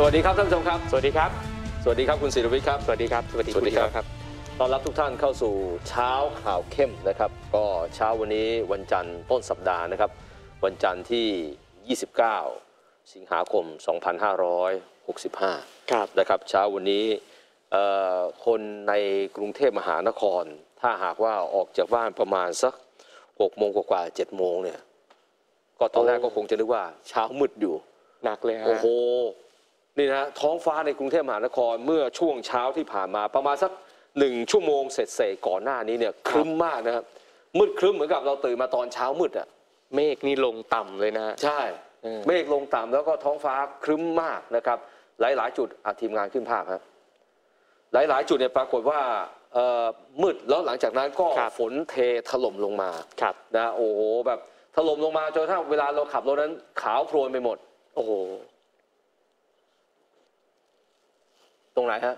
วัสดีครับท่านผู้ชมครับสวัสดีครับสวัสดีครับคุณศิรวิทย์ครับสวัสดีครับสวัสดีครับต้อนรับทุกท่านเข้าสู่เช้าข่าวเข้มนะครับก็เช้าวันนี้วันจันทร์ต้นสัปดาห์นะครับวันจันทร์ที่ 29 สิงหาคม 2565 นะครับเช้าวันนี้คนในกรุงเทพมหานครถ้าหากว่าออกจากบ้านประมาณสัก6 โมงกว่าๆ7 โมงเนี่ยก็ตอนแรกก็คงจะนึกว่าเช้ามืดอยู่หนักเลยฮะโอ้โหนี่นะท้องฟ้าในกรุงเทพมหานครเมื่อช่วงเช้าที่ผ่านมาประมาณสัก1 ชั่วโมงเสร็จก่อนหน้านี้เนี่ยครึ้มมากนะครับมืดครึ้มเหมือนกับเราตื่นมาตอนเช้ามืดอ่ะเมฆนี่ลงต่ำเลยนะใช่เมฆลงต่ำแล้วก็ท้องฟ้าครึ้มมากนะครับหลายๆจุดทีมงานขึ้นภาพครับหลายๆจุดเนี่ยปรากฏว่ามืดแล้วหลังจากนั้นก็ฝนเทถล่มลงมานะโอ้โหแบบถล่มลงมาจนถ้าเวลาเราขับรถนั้นขาวโพลนไปหมดโอ้โหตรงไหนฮะ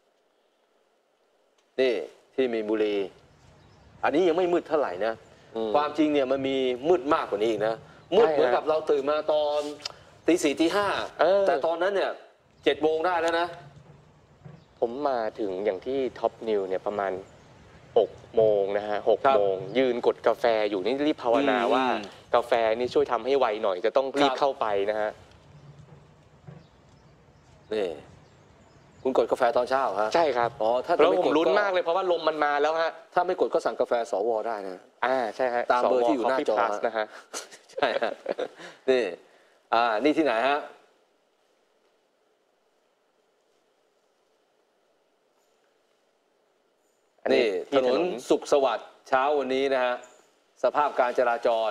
นี่ที่มีบุรีอันนี้ยังไม่มืดเท่าไหร่นะความจริงเนี่ยมันมีมืดมากกว่านี้อีกนะมืดเหมือนกับเราตื่นมาตอนตี4ตี5แต่ตอนนั้นเนี่ย7 โมงได้แล้วนะผมมาถึงอย่างที่ท็อปนิวเนี่ยประมาณ6 โมงนะฮะ6 โมงยืนกดกาแฟอยู่นี่รีบภาวนาว่ากาแฟนี่ช่วยทำให้ไวหน่อยจะต้องรีบเข้าไปนะฮะนี่คุณกดกาแฟตอนเช้าฮะใช่ครับถ้าแล้วผมลุ้นมากเลยเพราะว่าลมมันมาแล้วฮะถ้าไม่กดก็สั่งกาแฟสวได้นะใช่ฮะตามเบอร์ที่อยู่หน้าจอนะฮะใช่ฮะนี่นี่ที่ไหนฮะนี่ถนนสุขสวัสดิ์เช้าวันนี้นะฮะสภาพการจราจร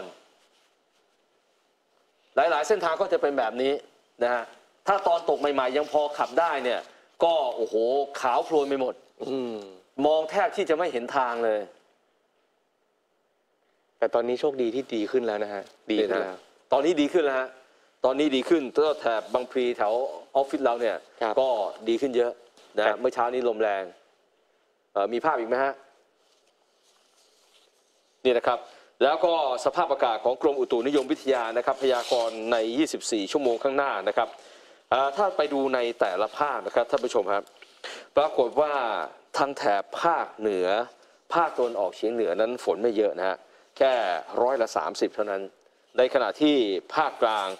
หลายๆเส้นทางก็จะเป็นแบบนี้นะฮะถ้าตอนตกใหม่ๆยังพอขับได้เนี่ยก็โอ้โหขาวโพลนไปหมดมองแทบที่จะไม่เห็นทางเลยแต่ตอนนี้โชคดีที่ดีขึ้นแล้วนะฮะดีขึ้นแล้วตอนนี้ดีขึ้นแล้วฮะตอนนี้ดีขึ้นตัวแถบบางพลีแถวออฟฟิศเราเนี่ยก็ดีขึ้นเยอะนะเมื่อเช้านี้ลมแรงมีภาพอีกไหมฮะนี่นะครับแล้วก็สภาพอากาศของกรมอุตุนิยมวิทยานะครับพยากรณ์ใน24 ชั่วโมงข้างหน้านะครับถ้าไปดูในแต่ละภาคนะครับท่านผู้ชมครับปรากฏว่าทางแถบภาคเหนือภาคตะวันออกเฉียงเหนือนั้นฝนไม่เยอะนะฮะแค่30%เท่านั้นในขณะที่ภาคกลาง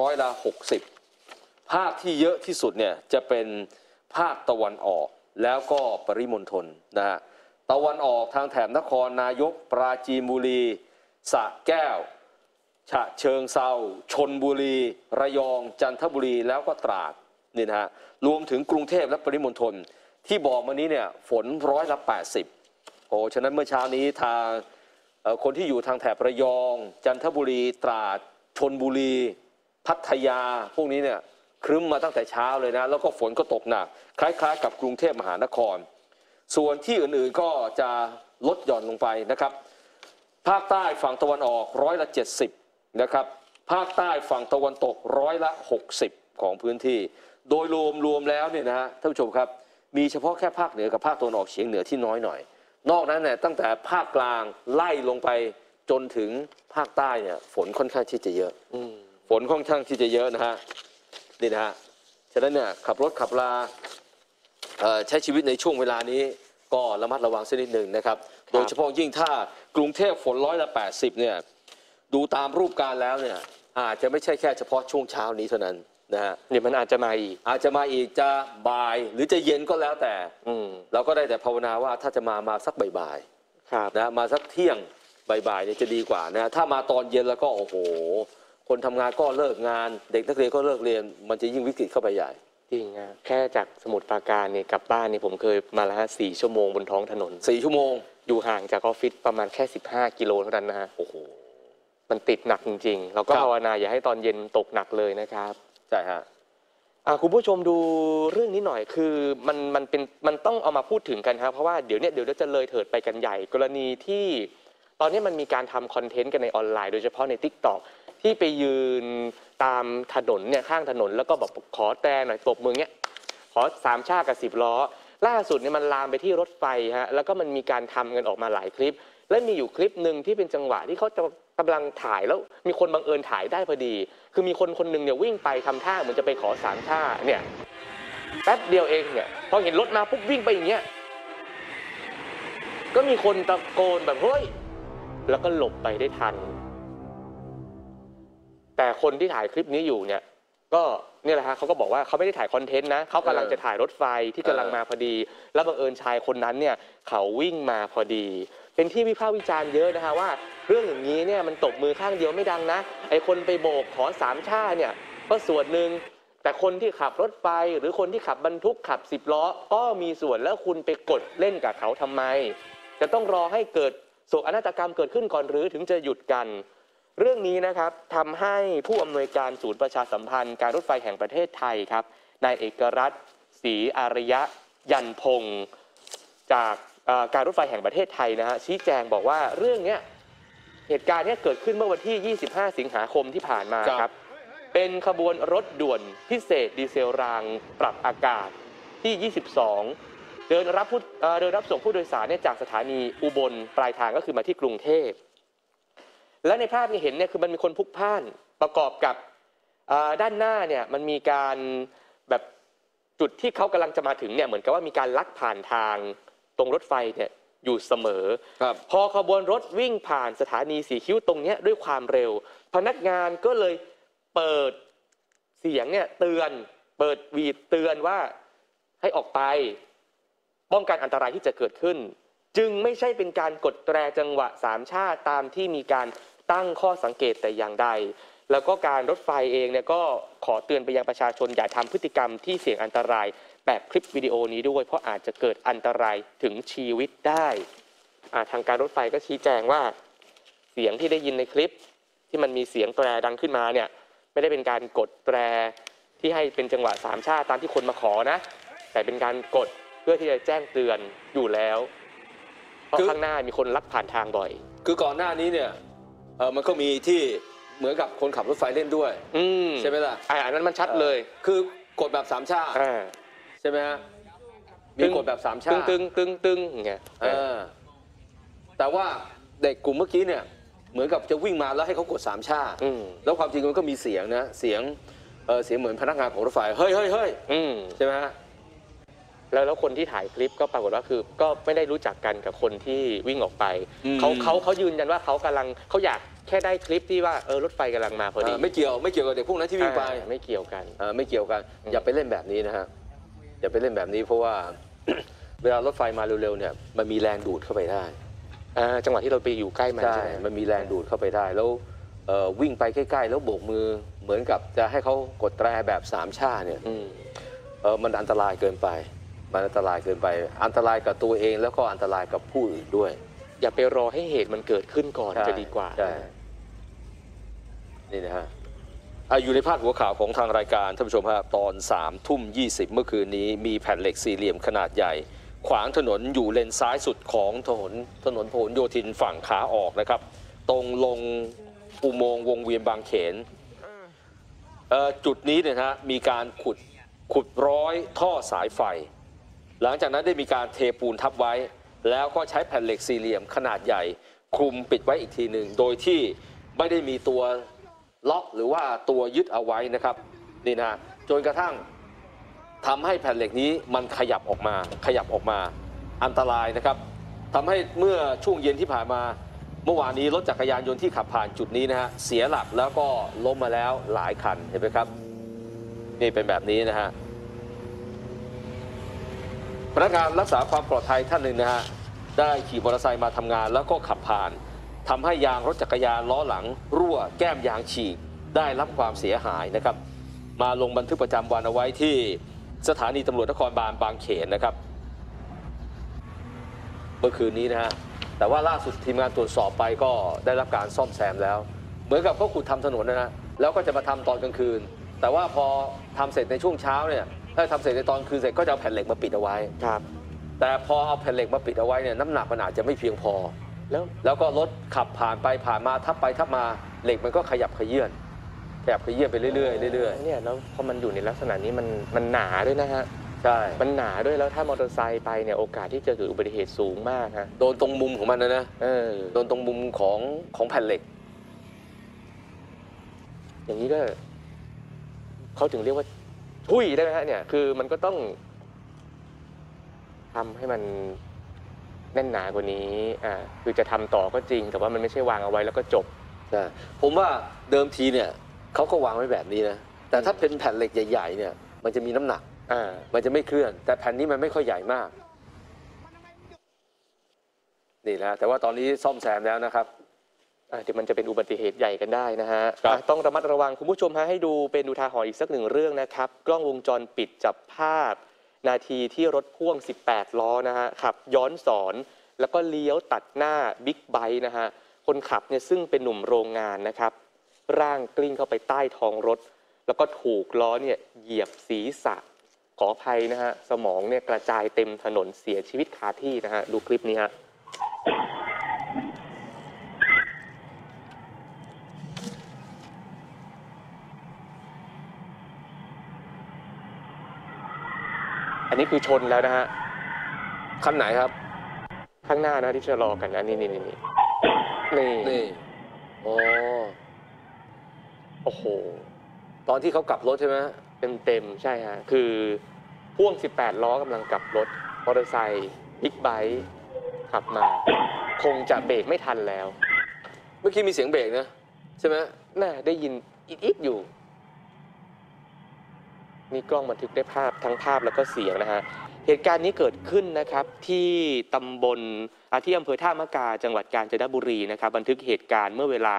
60%ภาคที่เยอะที่สุดเนี่ยจะเป็นภาคตะวันออกแล้วก็ปริมณฑลนะฮะตะวันออกทางแถบนครนายกปราจีนบุรีสระแก้วฉะเชิงเซาชลบุรีระยองจันทบุรีแล้วก็ตราดนี่นะฮะรวมถึงกรุงเทพและปริมณฑลที่บอกมานี้เนี่ยฝน80%โอ้ฉะนั้นเมื่อเช้านี้ทางคนที่อยู่ทางแถบระยองจันทบุรีตราดชลบุรีพัทยาพวกนี้เนี่ยครึ้มมาตั้งแต่เช้าเลยนะแล้วก็ฝนก็ตกหนักคล้ายๆกับกรุงเทพมหานครส่วนที่อื่นๆก็จะลดหย่อนลงไปนะครับภาคใต้ฝั่งตะวันออก70%นะครับภาคใต้ฝั่งตะวันตก60%ของพื้นที่โดยรวมแล้วเนี่ยนะฮะท่านผู้ชมครับมีเฉพาะแค่ภาคเหนือกับภาคตะวันออกเฉียงเหนือที่น้อยหน่อยนอกนั้นเนี่ยตั้งแต่ภาคกลางไล่ลงไปจนถึงภาคใต้เนี่ยฝนค่อนข้างที่จะเยอะฝนค่อนข้างที่จะเยอะนะฮะนี่นะฮะฉะนั้นเนี่ยขับรถขับราใช้ชีวิตในช่วงเวลานี้ก็ระมัดระวังสักนิดหนึ่งนะครับโดยเฉพาะยิ่งถ้ากรุงเทพฝน80%เนี่ยดูตามรูปการแล้วเนี่ยอาจจะไม่ใช่แค่เฉพาะช่วงเช้านี้เท่านั้นนะฮะเดี๋ยวมันอาจจะมาอีกจะบ่ายหรือจะเย็นก็แล้วแต่เราก็ได้แต่ภาวนาว่าถ้าจะมาสักบ่ายๆนะมาสักเที่ยงบ่ายๆเนี่ยจะดีกว่านะถ้ามาตอนเย็นแล้วก็โอ้โหคนทำงานก็เลิกงานเด็กนักเรียนก็เลิกเรียนมันจะยิ่งวิกฤตเข้าไปใหญ่จริงฮะแค่จากสมุทรปราการเนี่ยกลับบ้านเนี่ยผมเคยมาแล้ว4 ชั่วโมงบนท้องถนน 4 ชั่วโมงอยู่ห่างจากออฟฟิศประมาณแค่15 กิโลเท่านั้นนะฮะโอ้โหมันติดหนักจริงๆเราก็ภาวนาอย่าให้ตอนเย็นตกหนักเลยนะครับใช่ฮะคุณผู้ชมดูเรื่องนี้หน่อยคือมันต้องเอามาพูดถึงกันครับเพราะว่าเดี๋ยวจะเลยเถิดไปกันใหญ่กรณีที่ตอนนี้มันมีการทำคอนเทนต์กันในออนไลน์โดยเฉพาะใน TikTok ที่ไปยืนตามถนนเนี่ยข้างถนนแล้วก็แบบขอแตรหน่อยตบมือเงี้ยขอ3 ชาติกับ10 ล้อล่าสุดเนี่ยมันลามไปที่รถไฟฮะแล้วก็มันมีการทำกันออกมาหลายคลิปและมีอยู่คลิปหนึ่งที่เป็นจังหวะที่เขาจะกำลังถ่ายแล้วมีคนบังเอิญถ่ายได้พอดี คือมีคนคนหนึ่งเนี่ยวิ่งไปทำท่าเหมือนจะไปขอสามท่าเนี่ยแป๊บเดียวเองเนี่ยพอเห็นรถมาปุ๊บวิ่งไปอย่างเงี้ยก็มีคนตะโกนแบบเฮ้ยแล้วก็หลบไปได้ทันแต่คนที่ถ่ายคลิปนี้อยู่เนี่ยก็เนี่ยแหละฮะเขาก็บอกว่าเขาไม่ได้ถ่ายคอนเทนต์นะเขากำลังจะถ่ายรถไฟที่กำลังมาพอดี แล้วบังเอิญชายคนนั้นเนี่ยเขาวิ่งมาพอดี เป็นที่วิพากษ์วิจารณ์เยอะนะฮะว่าเรื่องอย่างนี้เนี่ยมันตบมือข้างเดียวไม่ดังนะไอคนไปโบกขอสามชาเนี่ยก็ส่วนหนึ่งแต่คนที่ขับรถไฟหรือคนที่ขับบรรทุกขับ10 ล้อก็มีส่วนแล้วคุณไปกดเล่นกับเขาทำไมจะต้องรอให้เกิดโศกนาฏกรรมเกิดขึ้นก่อนหรือถึงจะหยุดกันเรื่องนี้นะครับทำให้ผู้อำนวยการศูนย์ประชาสัมพันธ์การรถไฟแห่งประเทศไทยครับนายเอกรัตน์ศรีอารยะยันพงศ์จากการรถไฟแห่งประเทศไทยนะฮะชี้แจงบอกว่าเรื่องนี้เหตุการณ์นี้เกิดขึ้นเมื่อวันที่ 25 สิงหาคมที่ผ่านมาครับเป็นขบวนรถด่วนพิเศษดีเซลรางปรับอากาศที่ 22 เดินรับส่งผู้โดยสารเนี่ยจากสถานีอุบลปลายทางก็คือมาที่กรุงเทพและในภาพที่เห็นเนี่ยคือมันมีคนพลุกพล่านประกอบกับด้านหน้าเนี่ยมันมีการแบบจุดที่เขากำลังจะมาถึงเนี่ยเหมือนกับว่ามีการลักผ่านทางตรงรถไฟเนี่ยอยู่เสมอพอขบวนรถวิ่งผ่านสถานีสีคิ้วตรงนี้ด้วยความเร็วพนักงานก็เลยเปิดเสียงเนี่ยเตือนเปิดหวีดเตือนว่าให้ออกไปป้องกันอันตรายที่จะเกิดขึ้นจึงไม่ใช่เป็นการกดแตรจังหวะสามชาติตามที่มีการตั้งข้อสังเกตแต่อย่างใดแล้วก็การรถไฟเองเนี่ยก็ขอเตือนไปยังประชาชนอย่าทำพฤติกรรมที่เสี่ยงอันตรายแบบคลิปวิดีโอนี้ด้วยเพราะอาจจะเกิดอันตรายถึงชีวิตได้ทางการรถไฟก็ชี้แจงว่าเสียงที่ได้ยินในคลิปที่มันมีเสียงแตรดังขึ้นมาเนี่ยไม่ได้เป็นการกดแตรที่ให้เป็นจังหวะสามชาติตามที่คนมาขอนะแต่เป็นการกดเพื่อที่จะแจ้งเตือนอยู่แล้วเพราะข้างหน้ามีคนลักผ่านทางบ่อยคือก่อนหน้านี้เนี่ยมันก็มีที่เหมือนกับคนขับรถไฟเล่นด้วยใช่ไหมล่ะอันนั้นมันชัดเลยคือกดแบบสามชาติใช่ไหมฮะมีกดแบบสามชาติตึงอย่างเงี้ยแต่ว่าเด็กกลุ่มเมื่อกี้เนี่ยเหมือนกับจะวิ่งมาแล้วให้เขากดสามชาติแล้วความจริงมันก็มีเสียงนะเสียงเหมือนพนักงานของรถไฟเฮ้ยใช่ไหมฮะแล้วคนที่ถ่ายคลิปก็ปรากฏว่าคือก็ไม่ได้รู้จักกันกับคนที่วิ่งออกไปเขายืนยันว่าเขาอยากแค่ได้คลิปที่ว่ารถไฟกำลังมาพอดีไม่เกี่ยวกับเด็กพวกนั้นที่วิ่งไปไม่เกี่ยวกันอย่าไปเล่นแบบนี้นะฮะอย่าไปเล่นแบบนี้เพราะว่า เวลารถไฟมาเร็วๆเนี่ยมันมีแรงดูดเข้าไปได้จังหวะที่เราไปอยู่ใกล้มันใช่มันมีแรงดูดเข้าไปได้แล้ววิ่งไปใกล้ๆแล้วโบกมือเหมือนกับจะให้เขากดแตรแบบสามชาเนี่ยมันอันตรายเกินไปมันอันตรายเกินไปอันตรายกับตัวเองแล้วก็อันตรายกับผู้อื่นด้วยอย่าไปรอให้เหตุมันเกิดขึ้นก่อนจะดีกว่านี่นะฮะอยู่ในพาดหัวข่าวของทางรายการท่านผู้ชมครับตอน3:20 เมื่อคืนนี้มีแผ่นเหล็กสี่เหลี่ยมขนาดใหญ่ขวางถนนอยู่เลนซ้ายสุดของถนนพหลโยธินฝั่งขาออกนะครับตรงลงอุโมงค์วงเวียนบางเขนจุดนี้เนี่ยนะมีการขุดร้อยท่อสายไฟหลังจากนั้นได้มีการเทปูนทับไว้แล้วก็ใช้แผ่นเหล็กสี่เหลี่ยมขนาดใหญ่คลุมปิดไว้อีกทีหนึ่งโดยที่ไม่ได้มีตัวล็อกหรือว่าตัวยึดเอาไว้นะครับนี่นะจนกระทั่งทำให้แผ่นเหล็กนี้มันขยับออกมาอันตรายนะครับทำให้เมื่อช่วงเย็นที่ผ่านมาเมื่อวานนี้รถจักรยานยนต์ที่ขับผ่านจุดนี้นะฮะเสียหลักแล้วก็ล้มมาแล้วหลายคันเห็นไหมครับนี่เป็นแบบนี้นะฮะพนักงานรักษาความปลอดภัยท่านหนึ่งนะฮะได้ขี่มอเตอร์ไซค์มาทำงานแล้วก็ขับผ่านทำให้ยางรถจักรยานล้อหลังรั่วแก้มยางฉีกได้รับความเสียหายนะครับมาลงบันทึกประจำวันเอาไว้ที่สถานีตำรวจนครบาลบางเขนนะครับเมื่อคืนนี้นะฮะแต่ว่าล่าสุดทีมงานตรวจสอบไปก็ได้รับการซ่อมแซมแล้วเหมือนกับเขาขุดทำถนนนะฮะแล้วก็จะมาทำตอนกลางคืนแต่ว่าพอทำเสร็จในช่วงเช้าเนี่ยถ้าทำเสร็จในตอนคืนเสร็จก็จะเอาแผ่นเหล็กมาปิดเอาไว้ครับแต่พอเอาแผ่นเหล็กมาปิดเอาไว้เนี่ยน้ำหนักมันอาจจะไม่เพียงพอแล้วก็รถขับผ่านไปผ่านมาทับไปทับมาเหล็กมันก็ขยับขยื่นไปเรื่อยๆเนี่ยแล้วพอมันอยู่ในลักษณะนี้มันหนาด้วยนะฮะใช่มันหนาด้วยแล้วถ้ามอเตอร์ไซค์ไปเนี่ยโอกาสที่จะเกิดอุบัติเหตุสูงมากฮะโดนตรงมุมของมันนะโดนตรงมุมของแผ่นเหล็กอย่างนี้ก็เขาถึงเรียกว่าทุยได้ไหมฮะเนี่ยคือมันก็ต้องทำให้มันแน่นหนากว่านี้คือจะทำต่อก็จริงแต่ว่ามันไม่ใช่วางเอาไว้แล้วก็จบนะผมว่าเดิมทีเนี่ยเขาก็วางไว้แบบนี้นะแต่ถ้าเป็นแผ่นเหล็กใหญ่ๆเนี่ยมันจะมีน้ำหนักมันจะไม่เคลื่อนแต่แผ่นนี้มันไม่ค่อยใหญ่มากนี่นะแต่ว่าตอนนี้ซ่อมแซมแล้วนะครับเดี๋ยวมันจะเป็นอุบัติเหตุใหญ่กันได้นะฮะต้องระมัดระวังคุณผู้ชมฮะให้ดูเป็นอุทาหรณ์อีกสักหนึ่งเรื่องนะครับกล้องวงจรปิดจับภาพนาทีที่รถพ่วง18ล้อนะฮะขับย้อนสอนแล้วก็เลี้ยวตัดหน้าบิ๊กไบค์นะฮะคนขับเนี่ยซึ่งเป็นหนุ่มโรงงานนะครับร่างกลิ้งเข้าไปใต้ท้องรถแล้วก็ถูกล้อเนี่ยเหยียบศีรษะขออภัยนะฮะสมองเนี่ยกระจายเต็มถนนเสียชีวิตคาที่นะฮะดูคลิปนี้ฮะอันนี้คือชนแล้วนะฮะคันไหนครับข้างหน้านะที่ชะลอกันนะนี่โอ้โหตอนที่เขากลับรถใช่ไหมเต็มใช่ฮะคือพ่วง18ล้อกำลังกลับรถมอเตอร์ไซค์บิ๊กไบค์ขับมาคงจะเบรกไม่ทันแล้วเมื่อกี้มีเสียงเบรกนะใช่ไหมน่าได้ยินอิดอยู่นี่กล้องบันทึกได้ภาพทั้งภาพแล้วก็เสียงนะฮะเหตุการณ์นี้เกิดขึ้นนะครับที่ตำบลที่อำเภอท่ามะกาจังหวัดกาญจนบุรีนะครับบันทึกเหตุการณ์เมื่อเวลา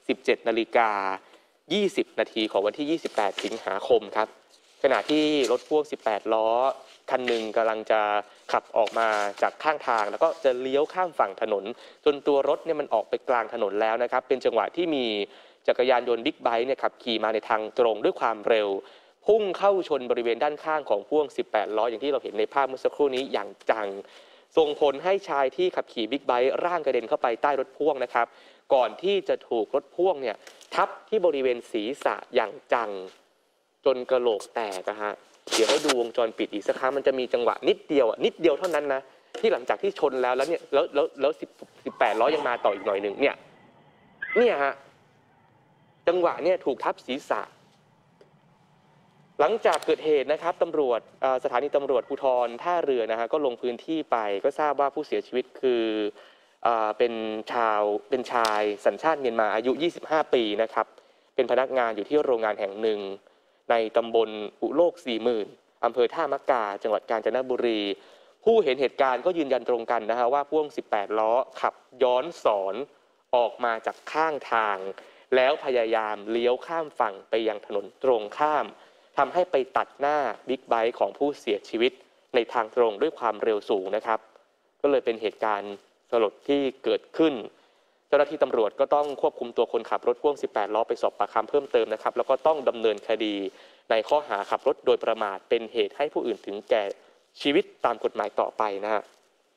17:20 นาทีของวันที่ 28 สิงหาคมครับขณะที่รถพ่วง18ล้อคันหนึ่งกำลังจะขับออกมาจากข้างทางแล้วก็จะเลี้ยวข้ามฝั่งถนนจนตัวรถเนี่ยมันออกไปกลางถนนแล้วนะครับเป็นจังหวะที่มีจักรยานยนต์บิ๊กไบค์เนี่ยขับขี่มาในทางตรงด้วยความเร็วพุ่งเข้าชนบริเวณด้านข้างของพ่วง18ล้ออย่างที่เราเห็นในภาพเมื่อสักครู่นี้อย่างจังส่งผลให้ชายที่ขับขี่บิ๊กไบค์ร่างกระเด็นเข้าไปใต้รถพ่วงนะครับก่อนที่จะถูกรถพ่วงเนี่ยทับที่บริเวณศีรษะอย่างจังจนกระโหลกแตกนะฮะเดี๋ยวให้ดูวงจรปิดอีกสักครั้งมันจะมีจังหวะนิดเดียวเท่านั้นนะที่หลังจากที่ชนแล้วเนี่ยแล้ว18ล้อยังมาต่ออีกหน่อยหนึ่งเนี่ยฮะจังหวะเนี่ยถูกทับศีรษะหลังจากเกิดเหตุนะครับตำรวจสถานีตำรวจภูธรท่าเรือนะฮะก็ลงพื้นที่ไปก็ทราบว่าผู้เสียชีวิตคือเป็นชายสัญชาติเมียนมาอายุ25ปีนะครับเป็นพนักงานอยู่ที่โรงงานแห่งหนึ่งในตำบลอุโลก 40,000 อำเภอท่ามะกาจังหวัดกาญจนบุรีผู้เห็นเหตุการณ์ก็ยืนยันตรงกันนะฮะว่าพ่วง18ล้อขับย้อนสอนออกมาจากข้างทางแล้วพยายามเลี้ยวข้ามฝั่งไปยังถนนตรงข้ามทำให้ไปตัดหน้าบิ๊กไบค์ของผู้เสียชีวิตในทางตรงด้วยความเร็วสูงนะครับก็เลยเป็นเหตุการณ์สลดที่เกิดขึ้นเจ้าหน้าที่ตำรวจก็ต้องควบคุมตัวคนขับรถพ่วง18ล้อไปสอบปากคำเพิ่มเติมนะครับแล้วก็ต้องดำเนินคดีในข้อหาขับรถโดยประมาทเป็นเหตุให้ผู้อื่นถึงแก่ชีวิตตามกฎหมายต่อไปนะฮะ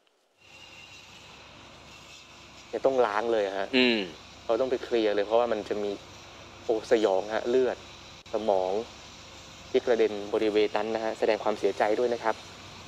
เนี่ยต้องล้างเลยฮะเราต้องไปเคลียร์เลยเพราะว่ามันจะมีสยองฮะเลือดสมองที่กระเด็นบริเวณนั้นนะฮะแสดงความเสียใจด้วยนะครับ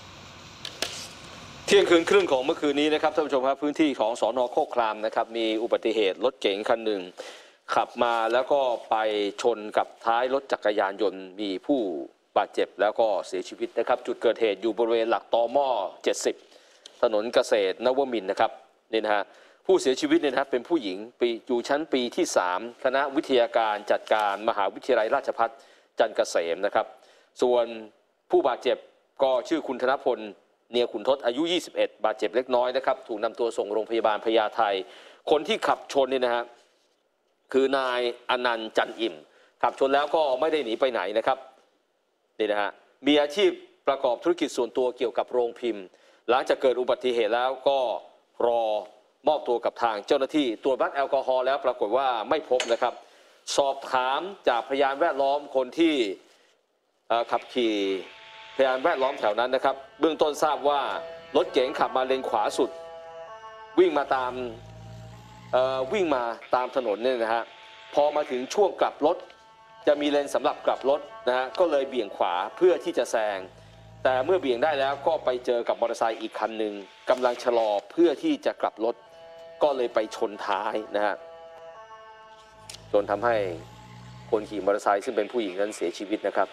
เที่ยงคืนครึ่งของเมื่อคืนนี้นะครับท่านผู้ชมครับพื้นที่ของสน.โคกครามนะครับมีอุบัติเหตุรถเก๋งคันหนึ่งขับมาแล้วก็ไปชนกับท้ายรถจักรยานยนต์มีผู้บาดเจ็บแล้วก็เสียชีวิตนะครับจุดเกิดเหตุอยู่บริเวณหลักตม70ถนนเกษตรนวมินทร์นะครับนี่นะฮะผู้เสียชีวิตเนี่ยนะครับเป็นผู้หญิงอยู่ชั้นปีที่3คณะวิทยาการจัดการมหาวิทยาลัยราชภัฏจันทร์เกษมนะครับส่วนผู้บาดเจ็บก็ชื่อคุณธนพลเนียขุนทศอายุ21บาดเจ็บเล็กน้อยนะครับถูกนำตัวส่งโรงพยาบาลพญาไทคนที่ขับชนเนี่ยนะฮะคือนายอนันต์จันอิ่มขับชนแล้วก็ไม่ได้หนีไปไหนนะครับนี่นะฮะมีอาชีพประกอบธุรกิจส่วนตัวเกี่ยวกับโรงพิมพ์หลังจากเกิดอุบัติเหตุแล้วก็รอมอบตัวกับทางเจ้าหน้าที่ตรวจวัดแอลกอฮอล์แล้วปรากฏว่าไม่พบนะครับสอบถามจากพยานแวดล้อมคนที่ขับขี่พยานแวดล้อมแถวนั้นนะครับเบื้องต้นทราบว่ารถเก๋งขับมาเลนขวาสุดวิ่งมาตามถนนเนี่ยนะฮะพอมาถึงช่วงกลับรถจะมีเลนสำหรับกลับรถนะฮะก็เลยเบี่ยงขวาเพื่อที่จะแซงแต่เมื่อเบี่ยงได้แล้วก็ไปเจอกับมอเตอร์ไซค์อีกคันหนึ่งกำลังชะลอเพื่อที่จะกลับรถก็เลยไปชนท้ายนะฮะจนทำให้คนขี่มอเตอร์ไซค์ซึ่งเป็นผู้หญิงนั้นเสียชีวิตนะครับ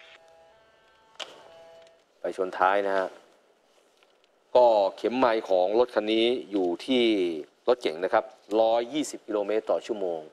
ไปชนท้ายนะฮะก็เข็มไมล์ของรถคันนี้อยู่ที่รถเก๋งนะครับ120 กิโลเมตรต่อชั่วโมง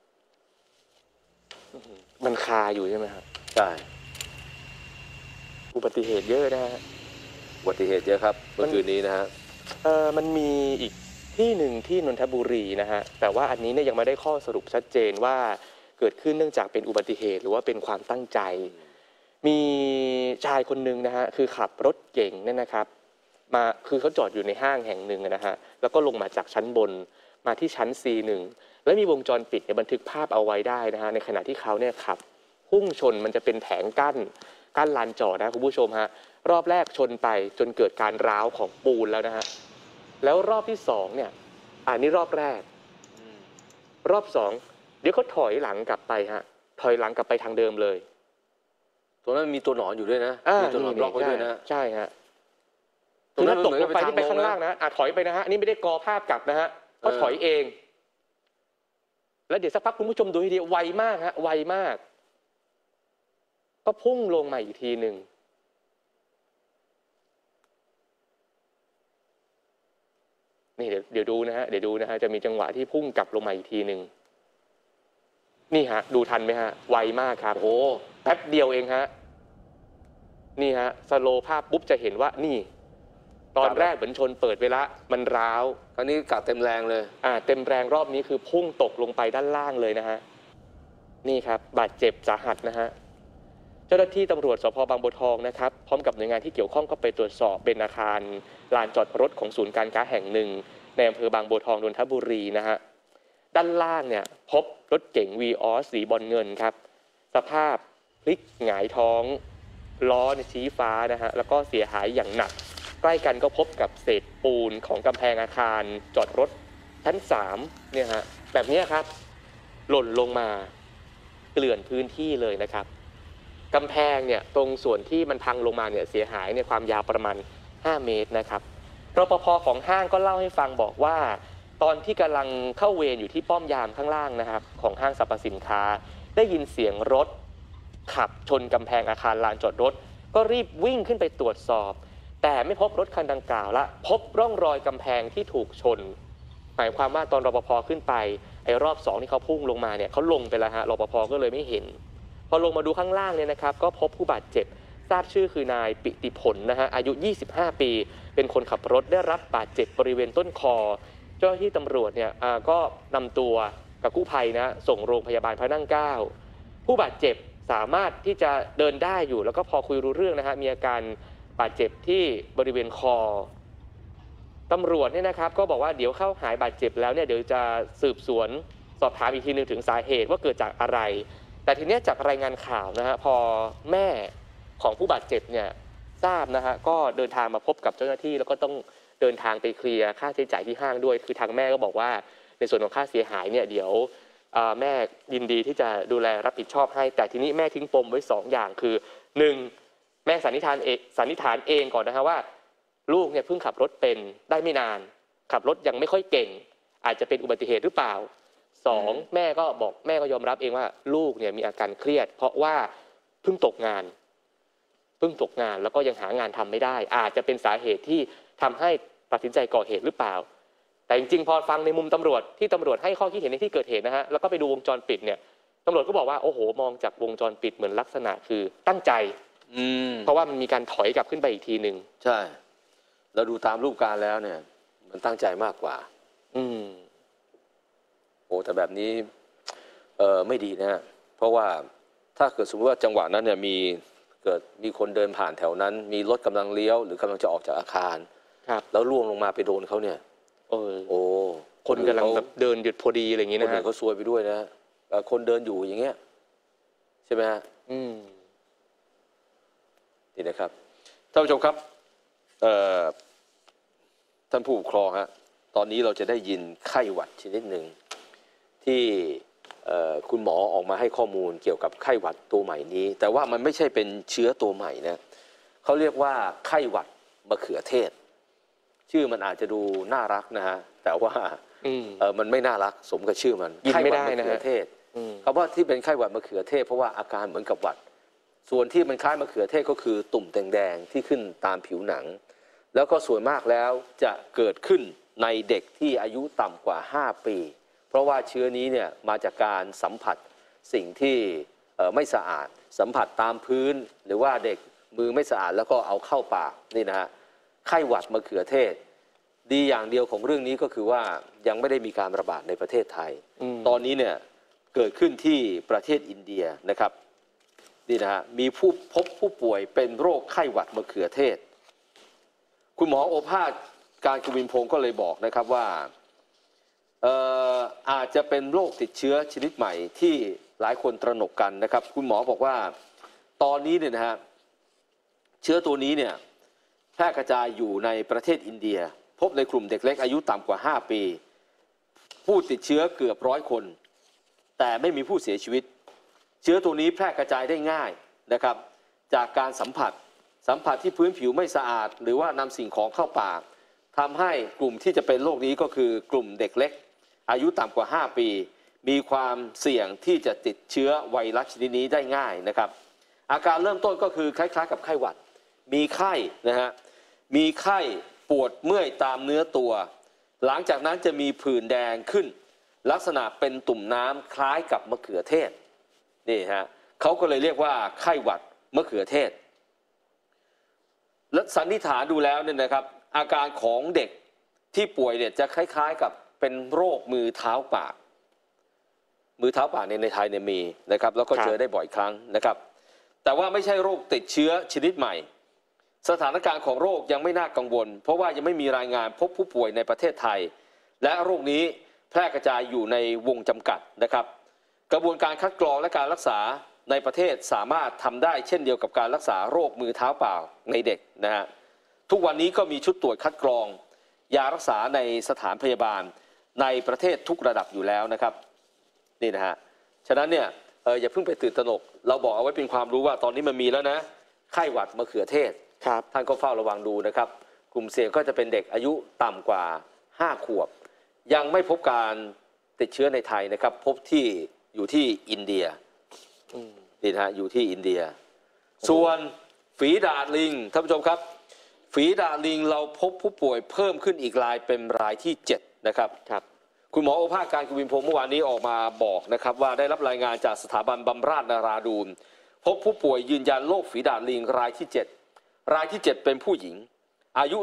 มันคาอยู่ใช่ไหมครับใช่อุบัติเหตุเยอะนะฮะอุบัติเหตุเยอะครับเมื่อคืนนี้นะฮะมันมีอีกที่หนึ่งที่นนทบุรีนะฮะแต่ว่าอันนี้เนี่ยยังไม่ได้ข้อสรุปชัดเจนว่าเกิดขึ้นเนื่องจากเป็นอุบัติเหตุหรือว่าเป็นความตั้งใจมีชายคนหนึ่งนะฮะคือขับรถเก่งเนี่ยนะครับมาคือเขาจอดอยู่ในห้างแห่งหนึ่งนะฮะแล้วก็ลงมาจากชั้นบนมาที่ชั้น C1 แล้วมีวงจรปิดเนี่ยบันทึกภาพเอาไว้ได้นะฮะในขณะที่เขาเนี่ยขับพุ่งชนมันจะเป็นแผงกั้นลานจอดนะคุณผู้ชมฮะรอบแรกชนไปจนเกิดการร้าวของปูนแล้วนะฮะแล้วรอบที่2เนี่ยอันนี้รอบแรกรอบ2เดี๋ยวเขาถอยหลังกลับไปฮะถอยหลังกลับไปทางเดิมเลยตรงนั้นมีตัวหนอนอยู่ด้วยนะมีตัวหนอนบล็อกไว้ด้วยนะใช่ฮะคือถ้าตกลงไปที่ไปข้างล่างนะถอยไปนะฮะอันนี้ไม่ได้กอภาพกลับนะฮะเขาถอยเองแล้วเดี๋ยวสักพักคุณผู้ชมดูให้ดีไวมากฮะไวมากก็พุ่งลงมาอีกทีหนึ่งนี่เดี๋ยวดูนะฮะจะมีจังหวะที่พุ่งกลับลงมาอีกทีหนึ่งนี่ฮะดูทันไหมฮะไวมากครับโอ้แป๊บเดียวเองฮะนี่ฮะสโลว์ภาพปุ๊บจะเห็นว่านี่ตอนแรกเหมือนชนเปิดไปละมันร้าวคราวนี้กัดเต็มแรงเลยเต็มแรงรอบนี้คือพุ่งตกลงไปด้านล่างเลยนะฮะนี่ครับบาดเจ็บสาหัสนะฮะเจ้าหน้าที่ตำรวจสพบางบัวทองนะครับพร้อมกับหน่วยงานที่เกี่ยวข้องก็ไปตรวจสอบเป็นอาคารลานจอดรถของศูนย์การค้าแห่งหนึ่งในอำเภอบางบัวทองนนทบุรีนะฮะด้านล่างเนี่ยพบรถเก๋งวีออสสีบอลเงินครับสภาพพลิกหงายท้องล้อชี้ฟ้านะฮะแล้วก็เสียหายอย่างหนักใกล้กันก็พบกับเศษปูนของกำแพงอาคารจอดรถชั้น3เนี่ยฮะแบบนี้ครับหล่นลงมาเกลื่อนพื้นที่เลยนะครับกำแพงเนี่ยตรงส่วนที่มันพังลงมาเนี่ยเสียหายในความยาวประมาณ5 เมตรนะครับรปภ.ของห้างก็เล่าให้ฟังบอกว่าตอนที่กำลังเข้าเวรอยู่ที่ป้อมยามข้างล่างนะครับของห้างสรรพสินค้าได้ยินเสียงรถขับชนกำแพงอาคารลานจอดรถก็รีบวิ่งขึ้นไปตรวจสอบแต่ไม่พบรถคันดังกล่าวละพบร่องรอยกำแพงที่ถูกชนหมายความว่าตอนรปภ.ขึ้นไปไอ้รอบ2ที่เขาพุ่งลงมาเนี่ยเขาลงไปแล้วฮะรปภ.ก็เลยไม่เห็นพอลงมาดูข้างล่างเนี่ยนะครับก็พบผู้บาดเจ็บทราบชื่อคือนายปิติผลนะฮะอายุ25 ปีเป็นคนขับรถได้รับบาดเจ็บบริเวณต้นคอเจ้าหน้าที่ตำรวจเนี่ยก็นำตัวกับกู้ภัยนะส่งโรงพยาบาลพระนั่งเกล้าผู้บาดเจ็บสามารถที่จะเดินได้อยู่แล้วก็พอคุยรู้เรื่องนะฮะมีอาการบาดเจ็บที่บริเวณคอตำรวจเนี่ยนะครับก็บอกว่าเดี๋ยวเข้าหายบาดเจ็บแล้วเนี่ยเดี๋ยวจะสืบสวนสอบถามอีกทีนึงถึงสาเหตุว่าเกิดจากอะไรแต่ทีนี้จากรายงานข่าวนะฮะพอแม่ของผู้บาดเจ็บเนี่ยทราบนะฮะก็เดินทางมาพบกับเจ้าหน้าที่แล้วก็ต้องเดินทางไปเคลียร์ค่าใช้จ่ายที่ห้างด้วยคือทางแม่ก็บอกว่าในส่วนของค่าเสียหายเนี่ยเดี๋ยวแม่ยินดีที่จะดูแลรับผิดชอบให้แต่ทีนี้แม่ทิ้งปมไว้2 อย่างคือ 1. แม่สันนิษฐานเองก่อนนะฮะว่าลูกเนี่ยเพิ่งขับรถเป็นได้ไม่นานขับรถยังไม่ค่อยเก่งอาจจะเป็นอุบัติเหตุหรือเปล่า2. แม่ก็ยอมรับเองว่าลูกเนี่ยมีอาการเครียดเพราะว่าเพิ่งตกงานแล้วก็ยังหางานทำไม่ได้อาจจะเป็นสาเหตุที่ทำให้ตัดสินใจก่อเหตุหรือเปล่าแต่จริงๆพอฟังในมุมตำรวจที่ตำรวจให้ข้อคิดเห็นในที่เกิดเหตุนะฮะแล้วก็ไปดูวงจรปิดเนี่ยตำรวจก็บอกว่าโอ้โหมองจากวงจรปิดเหมือนลักษณะคือตั้งใจเพราะว่ามันมีการถอยกลับขึ้นไปอีกทีหนึ่งใช่เราดูตามรูปการแล้วเนี่ยมันตั้งใจมากกว่าโอ้แต่แบบนี้ไม่ดีนะฮะเพราะว่าถ้าเกิดสมมติว่าจังหวะนั้นเนี่ยมีคนเดินผ่านแถวนั้นมีรถกำลังเลี้ยวหรือกำลังจะออกจากอาคารแล้วล่วงลงมาไปโดนเขาเนี่ยโอ้คนกำลังแบบเดินหยุดพอดีอะไรอย่างนี้นะฮะเขาซวยไปด้วยนะคนเดินอยู่อย่างเงี้ยใช่ไหมฮะนี่นะครับท่านผู้ชมครับท่านผู้ปกครองฮะตอนนี้เราจะได้ยินไข้หวัดชนิดหนึ่งที่คุณหมอออกมาให้ข้อมูลเกี่ยวกับไข้หวัดตัวใหม่นี้แต่ว่ามันไม่ใช่เป็นเชื้อตัวใหม่นะเขาเรียกว่าไข้หวัดมะเขือเทศชื่อมันอาจจะดูน่ารักนะฮะแต่ว่ามันไม่น่ารักสมกับชื่อมันกินไม่ได้นะไข้หวัดมะเขือเทศคำว่าที่เป็นไข้หวัดมะเขือเทศเพราะว่าอาการเหมือนกับหวัดส่วนที่มันคล้ายมะเขือเทศก็คือตุ่มแดงๆที่ขึ้นตามผิวหนังแล้วก็ส่วนมากแล้วจะเกิดขึ้นในเด็กที่อายุต่ำกว่า 5 ปีเพราะว่าเชื้อนี้เนี่ยมาจากการสัมผัสสิ่งที่ไม่สะอาดสัมผัสตามพื้นหรือว่าเด็กมือไม่สะอาดแล้วก็เอาเข้าปากนี่นะฮะไข้หวัดมะเขือเทศดีอย่างเดียวของเรื่องนี้ก็คือว่ายังไม่ได้มีการระบาดในประเทศไทยตอนนี้เนี่ยเกิดขึ้นที่ประเทศอินเดียนะครับนี่นะฮะมีพบผู้ป่วยเป็นโรคไข้หวัดมะเขือเทศคุณหมอโอภาสการกวินพงศ์ก็เลยบอกนะครับว่าอาจจะเป็นโรคติดเชื้อชนิดใหม่ที่หลายคนตระหนกกันนะครับคุณหมอบอกว่าตอนนี้เนี่ยนะฮะเชื้อตัวนี้เนี่ยแพร่กระจายอยู่ในประเทศอินเดียพบในกลุ่มเด็กเล็กอายุต่ำกว่า 5 ปีผู้ติดเชื้อเกือบ100 คนแต่ไม่มีผู้เสียชีวิตเชื้อตัวนี้แพร่กระจายได้ง่ายนะครับจากการสัมผัสที่พื้นผิวไม่สะอาดหรือว่านำสิ่งของเข้าปากทำให้กลุ่มที่จะเป็นโรคนี้ก็คือกลุ่มเด็กเล็กอายุต่ำกว่า 5 ปีมีความเสี่ยงที่จะติดเชื้อไวรัสชนิดนี้ได้ง่ายนะครับอาการเริ่มต้นก็คือคล้ายๆกับไข้หวัดมีไข้นะฮะมีไข้ปวดเมื่อยตามเนื้อตัวหลังจากนั้นจะมีผื่นแดงขึ้นลักษณะเป็นตุ่มน้ำคล้ายกับมะเขือเทศนี่ฮะเขาก็เลยเรียกว่าไข้หวัดมะเขือเทศและสันนิษฐานดูแล้วเนี่ยนะครับอาการของเด็กที่ป่วยเนี่ยจะคล้ายๆกับเป็นโรคมือเท้าปากในไทยเนี่ยมีนะครับแล้วก็เจอได้บ่อยครั้งนะครับแต่ว่าไม่ใช่โรคติดเชื้อชนิดใหม่สถานการณ์ของโรคยังไม่น่ากังวลเพราะว่ายังไม่มีรายงานพบผู้ป่วยในประเทศไทยและโรคนี้แพร่กระจายอยู่ในวงจำกัดนะครับกระบวนการคัดกรองและการรักษาในประเทศสามารถทำได้เช่นเดียวกับการรักษาโรคมือเท้าเปล่าในเด็กนะฮะทุกวันนี้ก็มีชุดตรวจคัดกรองยารักษาในสถานพยาบาลในประเทศทุกระดับอยู่แล้วนะครับนี่นะฮะฉะนั้นเนี่ยอย่าเพิ่งไปตื่นตระหนกเราบอกเอาไว้เป็นความรู้ว่าตอนนี้มันมีแล้วนะไข้หวัดมะเขือเทศท่านก็เฝ้าระวังดูนะครับกลุ่มเสี่ยงก็จะเป็นเด็กอายุต่ำกว่า5 ขวบยังไม่พบการติดเชื้อในไทยนะครับพบที่อยู่ที่อินเดียนี่นะฮะอยู่ที่อินเดียส่วนฝีดาษลิงท่านผู้ชมครับฝีดาษลิงเราพบผู้ป่วยเพิ่มขึ้นอีกรายเป็นรายที่7นะครับคุณหมอโอภาสการกวินพงศ์เมื่อวานนี้ออกมาบอกนะครับว่าได้รับรายงานจากสถาบันบำราศนาราดูนพบผู้ป่วยยืนยันโรคฝีดาษลิงรายที่7รายที่7เป็นผู้หญิงอายุ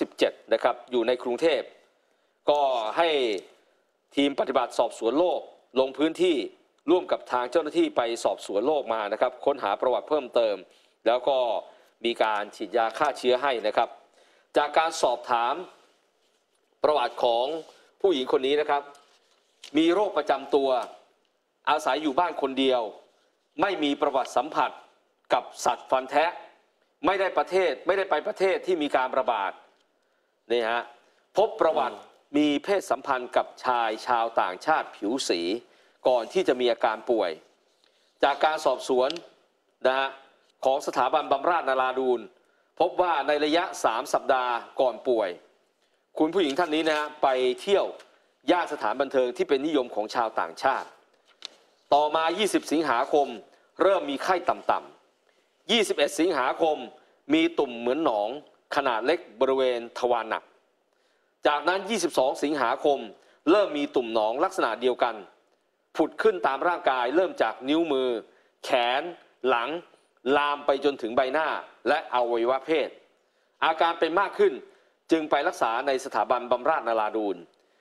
37นะครับอยู่ในกรุงเทพก็ให้ทีมปฏิบัติสอบสวนโรคลงพื้นที่ร่วมกับทางเจ้าหน้าที่ไปสอบสวนโรคมานะครับค้นหาประวัติเพิ่มเติมแล้วก็มีการฉีดยาฆ่าเชื้อให้นะครับจากการสอบถามประวัติของผู้หญิงคนนี้นะครับมีโรคประจำตัวอาศัยอยู่บ้านคนเดียวไม่มีประวัติสัมผัสกับสัตว์ฟันแทะไม่ได้ไปประเทศที่มีการระบาดนี่ฮะพบประวัติมีเพศสัมพันธ์กับชายชาวต่างชาติผิวสีก่อนที่จะมีอาการป่วยจากการสอบสวนนะฮะของสถาบันบำราศนาราดูนพบว่าในระยะ3 สัปดาห์ก่อนป่วยคุณผู้หญิงท่านนี้นะฮะไปเที่ยวย่านสถานบันเทิงที่เป็นนิยมของชาวต่างชาติต่อมา20 สิงหาคมเริ่มมีไข้ต่ำๆ21 สิงหาคมมีตุ่มเหมือนหนองขนาดเล็กบริเวณทวารหนักจากนั้น22 สิงหาคมเริ่มมีตุ่มหนองลักษณะเดียวกันผุดขึ้นตามร่างกายเริ่มจากนิ้วมือแขนหลังลามไปจนถึงใบหน้าและอวัยวะเพศอาการเป็นมากขึ้นจึงไปรักษาในสถาบันบำราศนาราดูน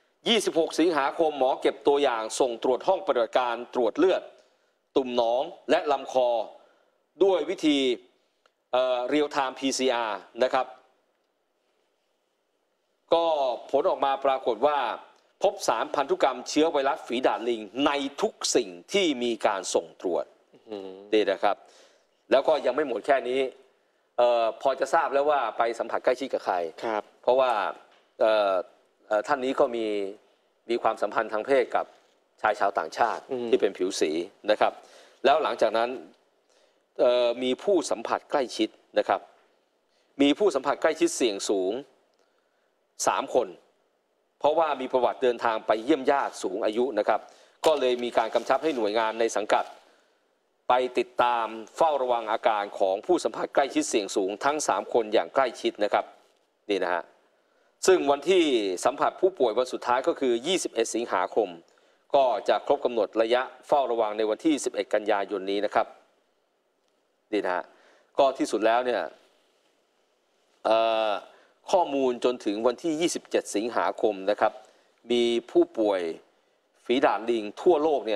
26 สิงหาคมหมอเก็บตัวอย่างส่งตรวจห้องปฏิบัติการตรวจเลือดตุ่มหนองและลำคอด้วยวิธีreal time PCR นะครับก็ผลออกมาปรากฏว่าพบสารพันธุกรรมเชื้อไวรัสฝีดาษลิงในทุกสิ่งที่มีการส่งตรวจนี่นะครับแล้วก็ยังไม่หมดแค่นี้พอจะทราบแล้วว่าไปสัมผัสใกล้ชิดกับใครเพราะว่าท่านนี้ก็มีความสัมพันธ์ทางเพศกับชายชาวต่างชาติที่เป็นผิวสีนะครับแล้วหลังจากนั้นมีผู้สัมผัสใกล้ชิดนะครับมีผู้สัมผัสใกล้ชิดเสี่ยงสูง3 คนเพราะว่ามีประวัติเดินทางไปเยี่ยมญาติสูงอายุนะครับก็เลยมีการกำชับให้หน่วยงานในสังกัดไปติดตามเฝ้าระวังอาการของผู้สัมผัสใกล้ชิดเสี่ยงสูงทั้ง3คนอย่างใกล้ชิดนะครับนี่นะฮะซึ่งวันที่สัมผัสผู้ป่วยวันสุดท้ายก็คือ21 สิงหาคมก็จะครบกำหนดระยะเฝ้าระวังในวันที่11 กันยายนนี้นะครับนี่นะฮะก็ที่สุดแล้วเนี่ยข้อมูลจนถึงวันที่ 27 สิงหาคมนะครับมีผู้ป่วยฝีดาดลิงทั่วโลกเนี่ย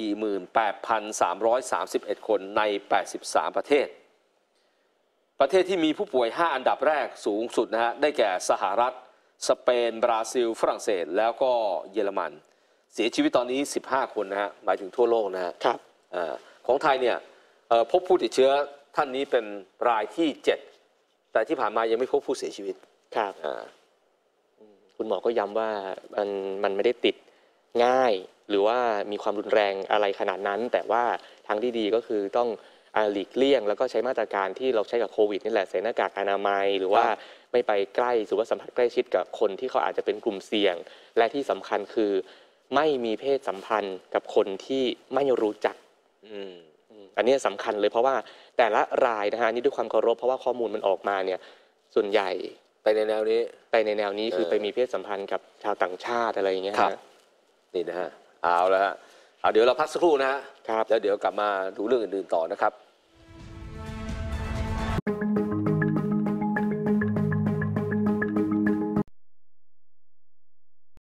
48,331 คนใน 83 ประเทศประเทศที่มีผู้ป่วย 5 อันดับแรกสูงสุดนะฮะได้แก่สหรัฐสเปนบราซิลฝรั่งเศสแล้วก็เยอรมันเสียชีวิตตอนนี้ 15 คนนะฮะหมายถึงทั่วโลกนะฮะครับของไทยเนี่ยพบผู้ติดเชื้อท่านนี้เป็นรายที่ 7 แต่ที่ผ่านมายังไม่พบผู้เสียชีวิตครับคุณหมอก็ย้ำว่ามันไม่ได้ติดง่ายหรือว่ามีความรุนแรงอะไรขนาดนั้นแต่ว่าทางที่ดีก็คือต้องหลีกเลี่ยงแล้วก็ใช้มาตรการที่เราใช้กับโควิดนี่แหละใส่หน้ากากอนามัยหรือว่าไม่ไปใกล้หรือว่าสัมผัสใกล้ชิดกับคนที่เขาอาจจะเป็นกลุ่มเสี่ยงและที่สำคัญคือไม่มีเพศสัมพันธ์กับคนที่ไม่รู้จักอันนี้สำคัญเลยเพราะว่าแต่ละรายนะฮะนี่ด้วยความเคารพเพราะว่าข้อมูลมันออกมาเนี่ยส่วนใหญ่ไปในแนวนี้คือไปมีเพศสัมพันธ์กับชาวต่างชาติอะไรอย่างเงี้ยนี่นะฮะเอาละฮะเดี๋ยวเราพักสักครู่นะฮะครับแล้วเดี๋ยวกลับมาดูเรื่องอื่นๆต่อนะครับ